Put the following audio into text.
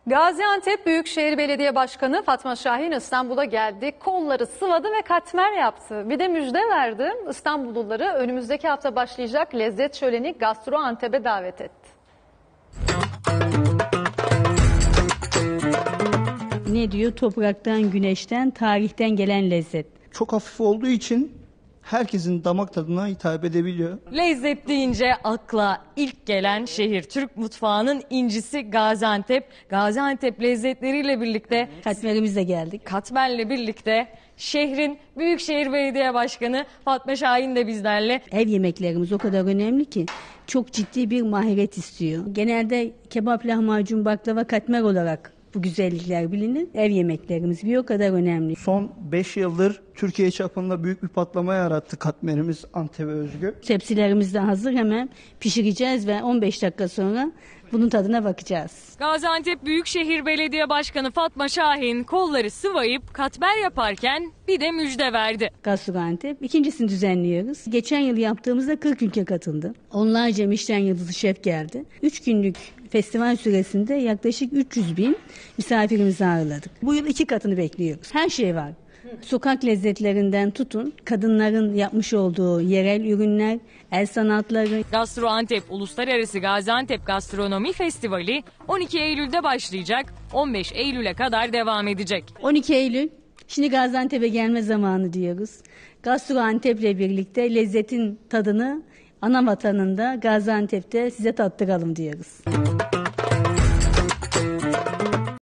Gaziantep Büyükşehir Belediye Başkanı Fatma Şahin İstanbul'a geldi. Kolları sıvadı ve katmer yaptı. Bir de müjde verdi. İstanbulluları önümüzdeki hafta başlayacak lezzet şöleni Gaziantep'e davet etti. Ne diyor? Topraktan, güneşten, tarihten gelen lezzet. Çok hafif olduğu için herkesin damak tadına hitap edebiliyor. Lezzet deyince akla ilk gelen şehir. Türk mutfağının incisi Gaziantep. Gaziantep lezzetleriyle birlikte, Katmerimizle geldik. katmerle birlikte şehrin Büyükşehir Belediye Başkanı Fatma Şahin de bizlerle. Ev yemeklerimiz o kadar önemli ki çok ciddi bir maharet istiyor. Genelde kebap, lahmacun, baklava, katmer olarak bu güzellikler bilinir. Ev yemeklerimiz bir o kadar önemli. Son 5 yıldır Türkiye çapında büyük bir patlama yarattı katmerimiz Antep'e özgü. Tepsilerimiz de hazır, hemen pişireceğiz ve 15 dakika sonra bunun tadına bakacağız. Gaziantep Büyükşehir Belediye Başkanı Fatma Şahin kolları sıvayıp katmer yaparken bir de müjde verdi. Gaziantep ikincisini düzenliyoruz. Geçen yıl yaptığımızda 40 ülke katıldı. Onlarca Michelin yıldızlı şef geldi. 3 günlük festival süresinde yaklaşık 300 bin misafirimizi ağırladık. Bu yıl 2 katını bekliyoruz. Her şey var. Sokak lezzetlerinden tutun, kadınların yapmış olduğu yerel ürünler, el sanatları. Gaziantep Uluslararası Gaziantep Gastronomi Festivali 12 Eylül'de başlayacak, 15 Eylül'e kadar devam edecek. 12 Eylül, şimdi Gaziantep'e gelme zamanı diyoruz. Gaziantep'le birlikte lezzetin tadını ana vatanında Gaziantep'te size tattıralım diyoruz.